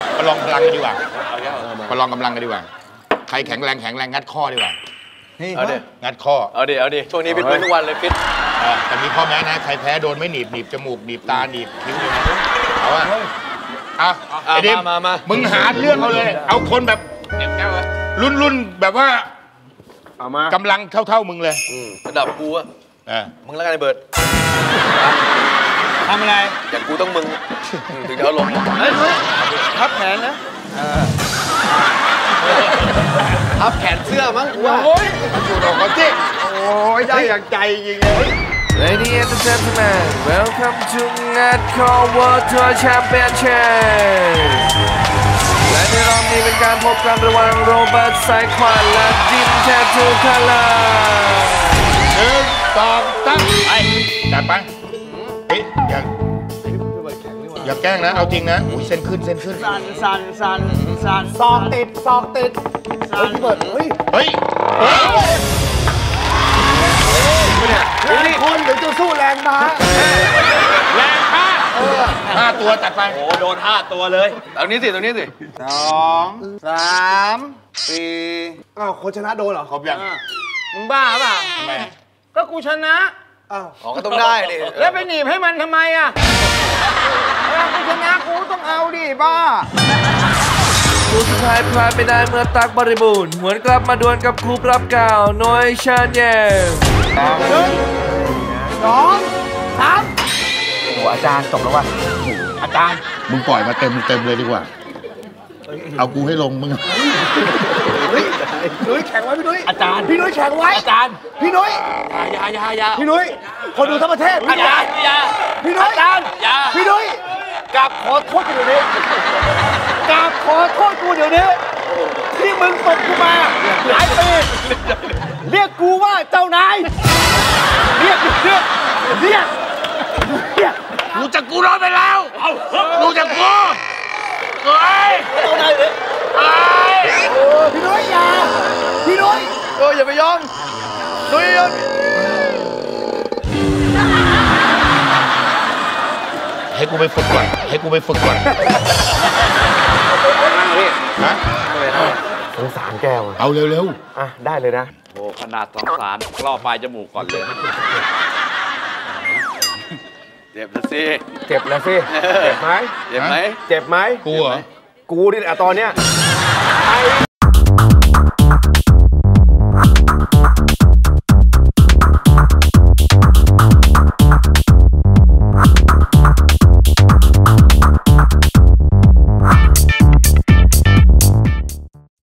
ประลองพลังกันดีกว่าประลองกำลังกันดีกว่าใครแข็งแรงงัดข้อดีกว่าเอาดิงัดข้อเอาดิช่วงนี้ฟิตทุกวันเลยฟิตแต่มีข้อแม้นะใครแพ้โดนไม่หนีบจมูกหนีบตาหนีบคิ้วเลยนะเอาอะไอ้ดิมมึงหาเรื่องเอาเลยเอาคนแบบรุ่นแบบว่ากำลังเท่ามึงเลยระดับกูอะมึงแล้วกันไอ้เบิร์ดทำอะไรอย่างกูต้องมึงถึงจะลงทับแขนนะทับแขนเสื้อมั้งโอ้ยอยู่ดอกเขาสิโอ้ยได้อย่างใจจริงเลย Ladies and gentlemen, welcome to Ngatco World Tour Championship และในรอบนี้เป็นการพบกันระหว่างโรเบิร์ตสายขวานและดิมแททูคัลเลอร์ 1 2 3ไปจัดไปเฮ้ยอย่าแกล้งนะเอาจริงนะอุ้ยเส้นขึ้นสั่นซอกติดเฮ้ยเบิร์ดเฮ้ยแรงคนหรือจะสู้แรงม้าแรง5ตัวจัดไปโอ้โดน5ตัวเลยตรงนี้สิ2 3 4อ้าวคนชนะโดนเหรอครบยังมึงบ้าป่ะทำไมก็กูชนะอ้าวก็ต้องได้ดิแล้วไปหนีบให้มันทำไมอ่ะกูชนะกูต้องเอาดิบ้าคู่สุดท้ายพลาดไม่ได้เมื่อตักบริบูรณ์หวนกลับมาดวลกับคู่ปรับเก่าโนยชาญเย่ 1 2 3 โอ้อาจารย์จบแล้วว่ะอาจารย์มึงปล่อยมาเต็มเลยดีกว่าเอากูให้ลงมึงพี่นุ้ยแข่งไว้พี่นุ้ยอาจารย์พี่นุ้ยแข่งไว้อาจารย์พี่นุ้ยอย่าพี่นุ้ยคนดูทั้งประเทศอย่าพี่นุ้ยอาจารย์พี่นุ้ยกราบขอโทษกูเดี๋ยวนี้กราบขอโทษกูเดี๋ยวนี้ที่มึงตกกูมาหลายปีเรียกกูว่าเจ้านายเรียกกูจะกูรอไปแล้วกูจะกูเฮ้ยเจ้านายเลยพี่นุ้ยอย่าพี่นุ้ยอย่าไปยอมนุ้ยให้กูไปฝึกก่อนฮะสงสารแก้วเอาเร็วอ่ะได้เลยนะโอ้ขนาดสงสารล่อปลายจมูกก่อนเลยเจ็บแล้วสิเจ็บไหมกูเหรอกูนี่แหละตอนเนี้ย